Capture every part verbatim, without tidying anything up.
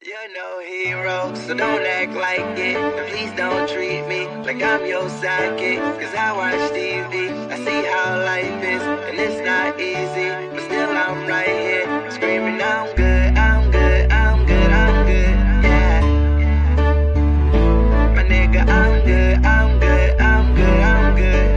You're no hero, so don't act like it. And please don't treat me like I'm your sidekick. Cause I watch T V, I see how life is, and it's not easy, but still I'm right here, screaming I'm good, I'm good, I'm good, I'm good, yeah. My nigga, I'm good, I'm good, I'm good, I'm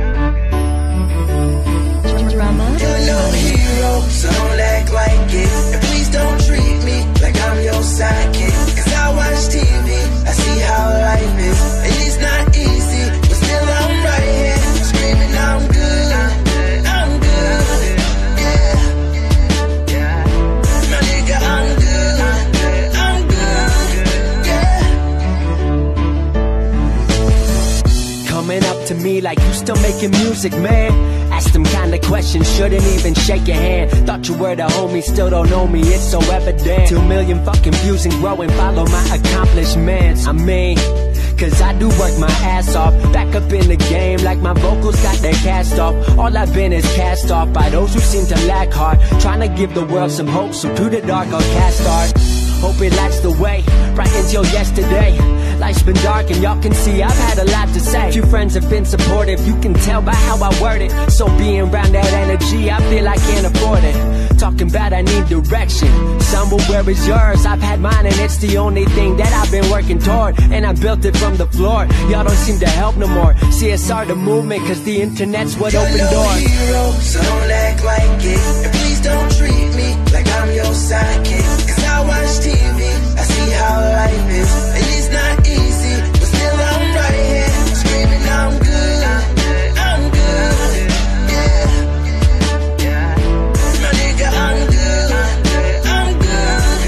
good. Drama. You're no hero, so don't act like it. And please don't treat me like I'm your sidekick. Cause I watch T V, I see how life is, and it's not easy, but still I'm right here, screaming I'm good, I'm good, yeah. My nigga, I'm good, I'm good, yeah. Coming up to me like you still making music, man. Ask them kind of questions, shouldn't even shake your hand. Thought you were the homie, still don't know me, it's so evident. Two million fucking views and growing, follow my accomplishments. I mean, cause I do work my ass off, back up in the game like my vocals got their cast off. All I've been is cast off by those who seem to lack hard, trying to give the world some hope, so through the dark I'll cast art. Hope it lights the way, right until yesterday. Life's been dark and y'all can see I've had a lot to say. Few friends have been supportive, you can tell by how I word it. So being around that energy, I feel I can't afford it. Talking about I need direction, somewhere where is yours? I've had mine and it's the only thing that I've been working toward, and I built it from the floor. Y'all don't seem to help no more. C S R the movement, cause the internet's what opened You're no doors. hero, so don't act like it. And please don't treat me like I'm your sidekick. Cause I watch T V, I see how life is, and it's not easy, but still I'm right here, screaming I'm good, I'm good, yeah. My nigga, I'm good, I'm good,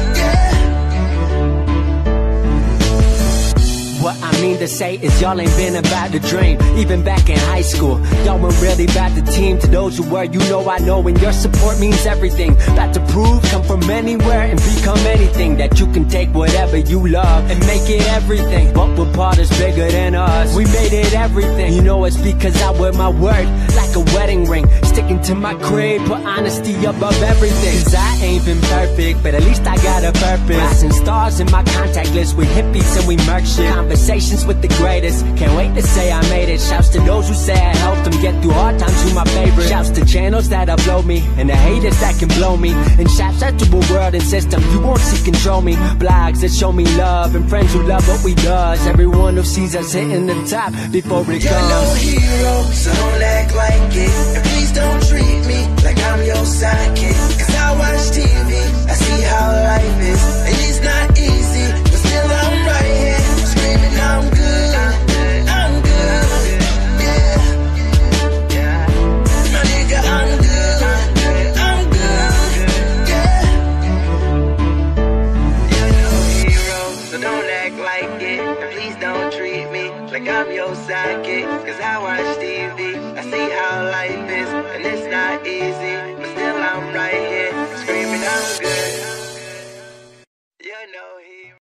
yeah. What I mean to say is y'all ain't been about the dream. Even back in high school, y'all weren't really about the team. To those who were, you know I know, and your support means everything. About to prove, come from anywhere and become anything. That you can take whatever you love and make it everything. But we're part is bigger than us, we made it everything. You know it's because I wear my word like a wedding ring, sticking to my creed, put honesty above everything. Cause I ain't been perfect, but at least I got a purpose. Rising stars in my contact list with hippies and we merch shit. Conversations with the greatest, can't wait to say I made it. Shouts to those who say I helped them get through hard times, who my favorite. Shouts to channels that upload me, and the haters that can blow me. And shouts out to a world and system you won't see control me. Blogs that show me love, and friends who love what we does. Everyone who sees us hitting the top before it You're comes. no hero, so don't act like it. And please don't treat me like I'm your sidekick. Cause I watch T V, I see how life is, and it's not easy, but still I'm right here, screaming I'm good, I'm good, yeah. My nigga, I'm good, I'm good, yeah. You're no hero, so don't act like it. And please don't treat me like I'm your sidekick. Cause I watch T V, I see